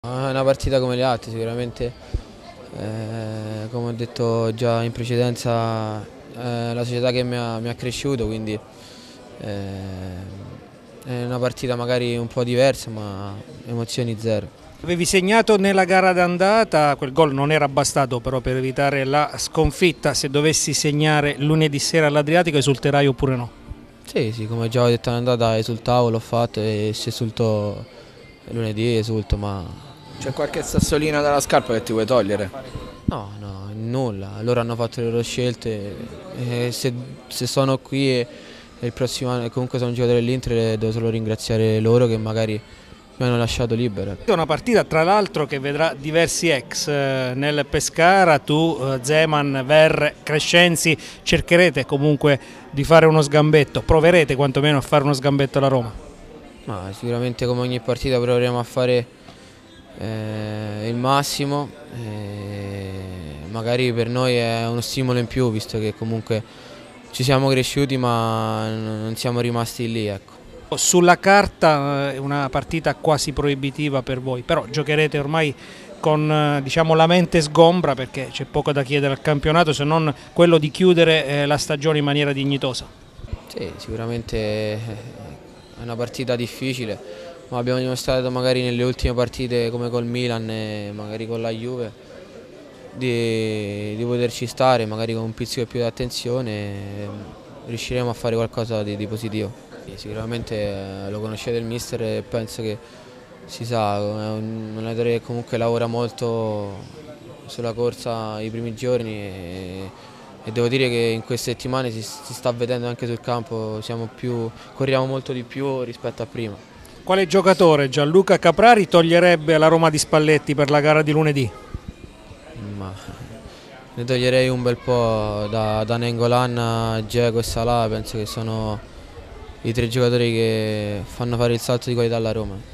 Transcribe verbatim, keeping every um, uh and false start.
È una partita come le altre, sicuramente, eh, come ho detto già in precedenza, è la società che mi ha, mi ha cresciuto, quindi eh, è una partita magari un po' diversa, ma emozioni zero. Avevi segnato nella gara d'andata, quel gol non era bastato però per evitare la sconfitta. Se dovessi segnare lunedì sera all'Adriatico esulterai oppure no? Sì, sì, come già ho detto all'andata esultavo, l'ho fatto e se esulto lunedì esulto, ma C'è qualche sassolina dalla scarpa che ti vuoi togliere? no, no, nulla, loro hanno fatto le loro scelte e se, se sono qui e, e il prossimo anno, e comunque sono un giocatore dell'Inter, devo solo ringraziare loro che magari mi hanno lasciato libero. È una partita tra l'altro che vedrà diversi ex eh, nel Pescara, tu, eh, Zeman, Ver, Crescenzi, cercherete comunque di fare uno sgambetto, proverete quantomeno a fare uno sgambetto alla Roma? Ma sicuramente come ogni partita proveremo a fare eh, il massimo, e magari per noi è uno stimolo in più visto che comunque ci siamo cresciuti ma non siamo rimasti lì, ecco. Sulla carta è una partita quasi proibitiva per voi, però giocherete ormai con eh, diciamo, la mente sgombra perché c'è poco da chiedere al campionato se non quello di chiudere eh, la stagione in maniera dignitosa. Sì, sicuramente è una partita difficile, ma abbiamo dimostrato magari nelle ultime partite come col Milan e magari con la Juve di, di poterci stare, magari con un pizzico più di attenzione riusciremo a fare qualcosa di, di positivo. Sicuramente eh, lo conoscete il mister e penso che si sa, è un allenatore che comunque lavora molto sulla corsa i primi giorni e, e devo dire che in queste settimane si, si sta vedendo anche sul campo, siamo più, corriamo molto di più rispetto a prima. Quale giocatore Gianluca Caprari toglierebbe alla Roma di Spalletti per la gara di lunedì? Ma ne toglierei un bel po', da, da Nainggolan, Dzeko e Salah, penso che sono i tre giocatori che fanno fare il salto di qualità alla Roma.